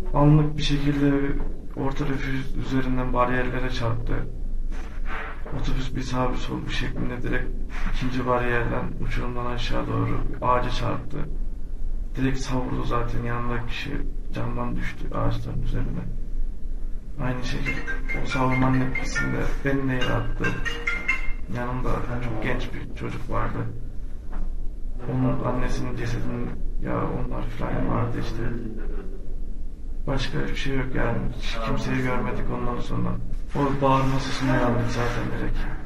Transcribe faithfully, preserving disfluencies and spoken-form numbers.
Anlık bir şekilde orta refüj üzerinden bariyerlere çarptı. Otobüs bir sağ bir sol bir şeklinde direkt ikinci bariyerden uçurumdan aşağı doğru ağaca çarptı. Direkt savurdu, zaten yanındaki kişi camdan düştü ağaçların üzerine. Aynı şekilde o savurmanın etkisinde beni de yere attı. Yanımda çok genç bir çocuk vardı. Onun annesinin cesedinin ya onlar falan vardı işte. Başka bir şey yok yani. Hiç kimseyi görmedik ondan sonra. O bağırma sesini uyandık zaten direkt.